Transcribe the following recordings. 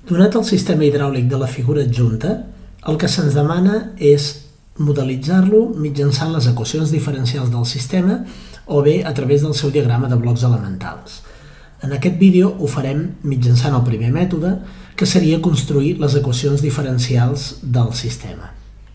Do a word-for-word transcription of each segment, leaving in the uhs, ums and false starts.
Donat el sistema hidràulic de la figura adjunta, el que se'ns demana és modelitzar-lo mitjançant les equacions diferencials del sistema o bé a través del seu diagrama de blocs elementals. En aquest vídeo ho farem mitjançant el primer mètode, que seria construir les equacions diferencials del sistema.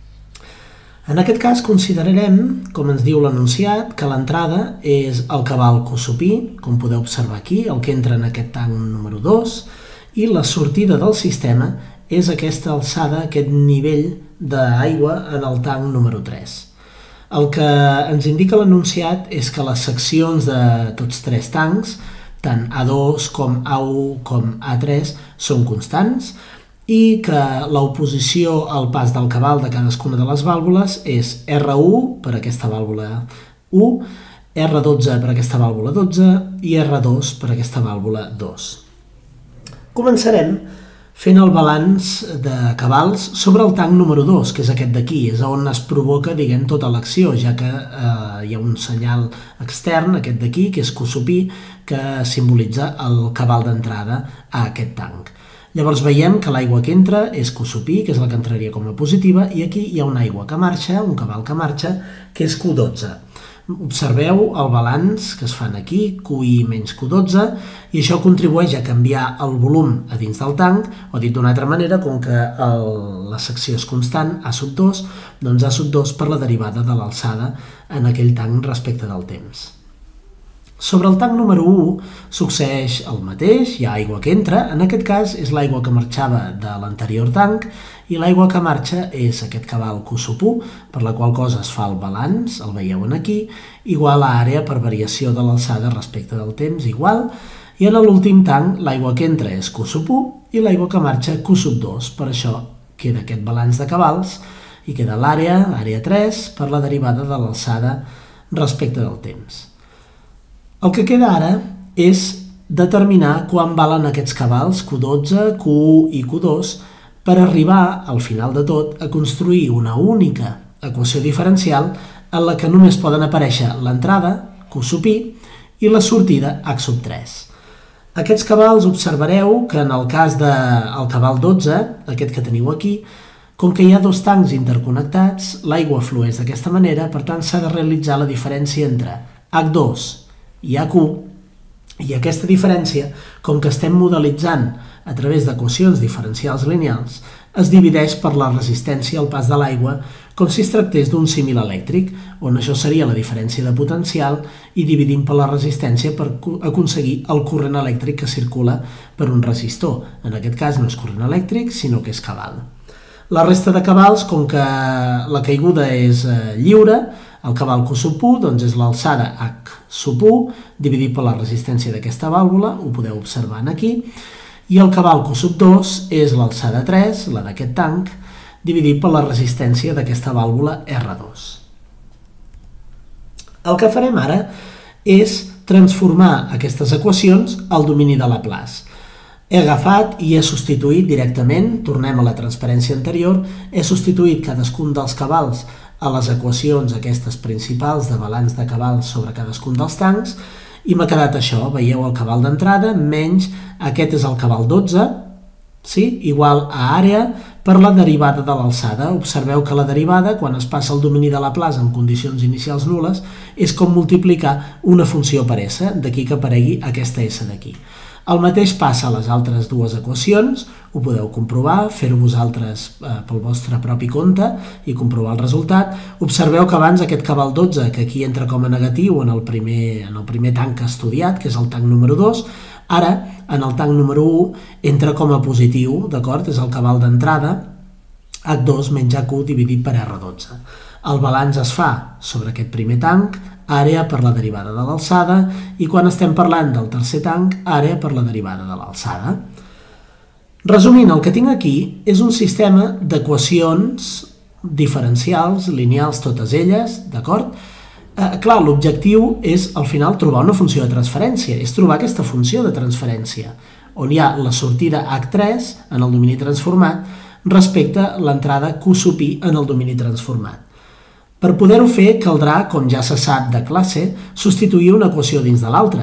En aquest cas considerarem, com ens diu l'enunciat, que l'entrada és el cabal Q sub I, com podeu observar aquí, el que entra en aquest tanc número dos, i la sortida del sistema és aquesta alçada, aquest nivell d'aigua en el tanc número tres. El que ens indica l'enunciat és que les seccions de tots tres tancs, tant A dos com A u com A tres, són constants i que l'oposició al pas del cabal de cadascuna de les vàlvules és R u per aquesta vàlvula u, R dotze per aquesta vàlvula dotze i R dos per aquesta vàlvula dos. Començarem fent el balanç de cabals sobre el tanc número dos, que és aquest d'aquí, és on es provoca, diguem, tota l'acció, ja que eh, hi ha un senyal extern, aquest d'aquí, que és Q sub I, que simbolitza el cabal d'entrada a aquest tanc. Llavors veiem que l'aigua que entra és Q sub I, que és la que entraria com a positiva, i aquí hi ha una aigua que marxa, un cabal que marxa, que és Q dotze. Observeu el balanç que es fan aquí, Q I menys Q dotze, i això contribueix a canviar el volum a dins del tanc, o dit d'una altra manera, com que el, la secció és constant, A sub dos, doncs A sub dos per la derivada de l'alçada en aquell tanc respecte del temps. Sobre el tanc número u succeeix el mateix, hi ha aigua que entra, en aquest cas és l'aigua que marxava de l'anterior tanc, i l'aigua que marxa és aquest cabal Q sub u, per la qual cosa es fa el balanç, el veieu aquí, igual a àrea per variació de l'alçada respecte del temps, igual, i en l'últim tanc l'aigua que entra és Q sub u i l'aigua que marxa Q sub dos, per això queda aquest balanç de cabals i queda l'àrea, àrea tres, per la derivada de l'alçada respecte del temps. El que queda ara és determinar quan valen aquests cabals Q dotze, Q u i Q dos per arribar, al final de tot, a construir una única equació diferencial en la que només poden aparèixer l'entrada, Q sub I, i la sortida, H sub tres. Aquests cabals observareu que en el cas del cabal dotze, aquest que teniu aquí, com que hi ha dos tancs interconnectats, l'aigua flueix d'aquesta manera, per tant s'ha de realitzar la diferència entre H dos i H u, i aquesta diferència, com que estem modelitzant a través d'equacions diferencials lineals, es divideix per la resistència al pas de l'aigua com si es tractés d'un símil elèctric, on això seria la diferència de potencial i dividim per la resistència per aconseguir el corrent elèctric que circula per un resistor. En aquest cas no és corrent elèctric, sinó que és cabal. La resta de cabals, com que la caiguda és lliure, el cabal Q sub u doncs és l'alçada H sub u dividit per la resistència d'aquesta vàlvula, ho podeu observar aquí, i el cabal Q sub dos és l'alçada tres, la d'aquest tanc, dividit per la resistència d'aquesta vàlvula R dos. El que farem ara és transformar aquestes equacions al domini de Laplace. He agafat i he substituït directament, tornem a la transparència anterior, he substituït cadascun dels cabals a les equacions aquestes principals de balanç de cabals sobre cadascun dels tancs i m'ha quedat això, veieu el cabal d'entrada menys aquest és el cabal dotze, sí? Igual a àrea per la derivada de l'alçada. Observeu que la derivada, quan es passa al domini de Laplace en condicions inicials nul·les, és com multiplicar una funció per S, d'aquí que aparegui aquesta S d'aquí. El mateix passa a les altres dues equacions, ho podeu comprovar, fer-ho vosaltres eh, pel vostre propi compte i comprovar el resultat. Observeu que abans aquest cabal dotze, que aquí entra com a negatiu en el primer, en el primer tanc que he estudiat, que és el tanc número dos, ara, en el tanc número u, entra com a positiu, d'acord? És el cabal d'entrada, H dos menys H u dividit per R dotze. El balanç es fa sobre aquest primer tanc, àrea per la derivada de l'alçada, i quan estem parlant del tercer tanc, àrea per la derivada de l'alçada. Resumint, el que tinc aquí és un sistema d'equacions diferencials, lineals totes elles, d'acord? Eh, clar, l'objectiu és, al final, trobar una funció de transferència, és trobar aquesta funció de transferència, on hi ha la sortida H tres en el domini transformat respecte a l'entrada Q sub I en el domini transformat. Per poder-ho fer, caldrà, com ja se sap de classe, substituir una equació dins de l'altra.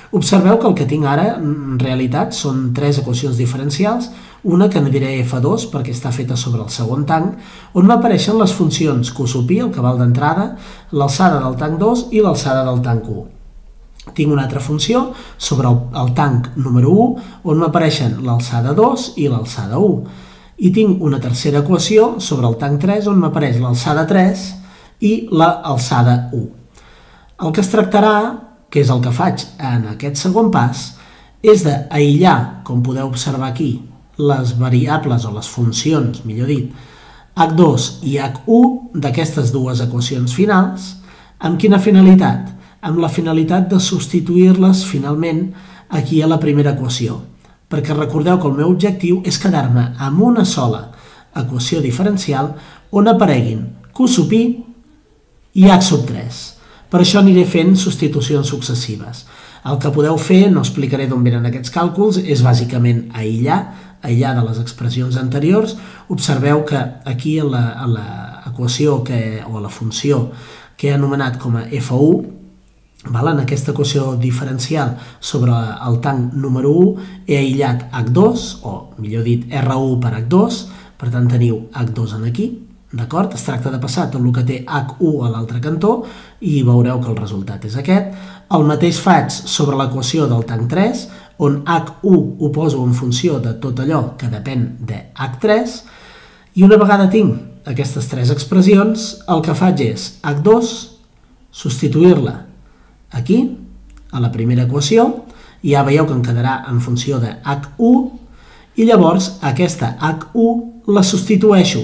Observeu que el que tinc ara, en realitat, són tres equacions diferencials, una que ne diré efa dos perquè està feta sobre el segon tanc, on m'apareixen les funcions Q sub i, el cabal d'entrada, l'alçada del tanc dos i l'alçada del tanc u. Tinc una altra funció sobre el, el tanc número u, on m'apareixen l'alçada dos i l'alçada u. I tinc una tercera equació sobre el tanc tres, on m'apareix l'alçada tres i l'alçada u. El que es tractarà, que és el que faig en aquest segon pas, és d'aïllar, com podeu observar aquí, les variables o les funcions, millor dit, hac dos i hac u d'aquestes dues equacions finals. Amb quina finalitat? Amb la finalitat de substituir-les finalment aquí a la primera equació, perquè recordeu que el meu objectiu és quedar-me amb una sola equació diferencial on apareguin Q sub i i hac sub tres. Per això aniré fent substitucions successives. El que podeu fer, no explicaré d'on venen aquests càlculs, és bàsicament aïllar, aïllar de les expressions anteriors. Observeu que aquí en l'equació o la funció que he anomenat com a efa u, en aquesta equació diferencial sobre el tanc número u, he aïllat hac dos, o millor dit erra u per hac dos, per tant teniu hac dos en aquí. D'acord? Es tracta de passar tot el que té hac u a l'altre cantó i veureu que el resultat és aquest. El mateix faig sobre l'equació del tanc tres, on hac u ho poso en funció de tot allò que depèn de hac tres, i una vegada tinc aquestes tres expressions, el que faig és hac dos, substituir-la aquí, a la primera equació, i ja veieu que em quedarà en funció de hac u, i llavors aquesta hac u la substitueixo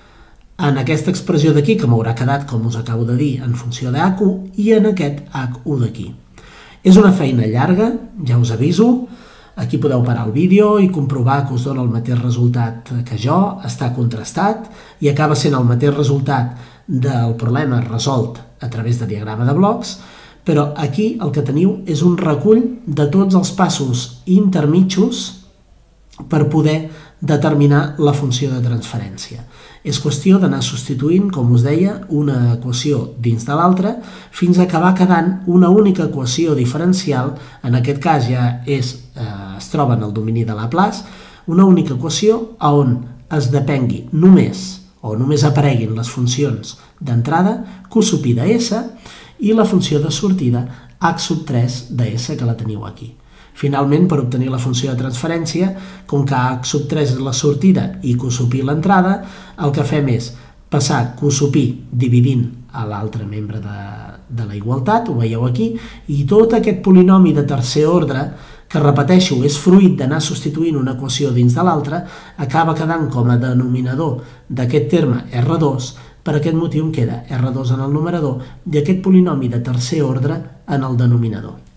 en aquesta expressió d'aquí, que m'haurà quedat, com us acabo de dir, en funció de hac u, i en aquest hac u d'aquí. És una feina llarga, ja us aviso. Aquí podeu parar el vídeo i comprovar que us dona el mateix resultat que jo, està contrastat, i acaba sent el mateix resultat del problema resolt a través de diagrama de blocs, però aquí el que teniu és un recull de tots els passos intermitjos per poder determinar la funció de transferència. És qüestió d'anar substituint, com us deia, una equació dins de l'altra fins a acabar quedant una única equació diferencial, en aquest cas ja és, eh, es troba en el domini de Laplace, una única equació on es depengui només o només apareguin les funcions d'entrada Q sub i de S i la funció de sortida hac sub tres de S, que la teniu aquí. Finalment, per obtenir la funció de transferència, com que hac sub tres és la sortida i Q sub i l'entrada, el que fem és passar Q sub i dividint a l'altre membre de, de la igualtat, ho veieu aquí, i tot aquest polinomi de tercer ordre, que repeteixo, és fruit d'anar substituint una equació dins de l'altra, acaba quedant com a denominador d'aquest terme erra dos, per aquest motiu em queda erra dos en el numerador i aquest polinomi de tercer ordre en el denominador.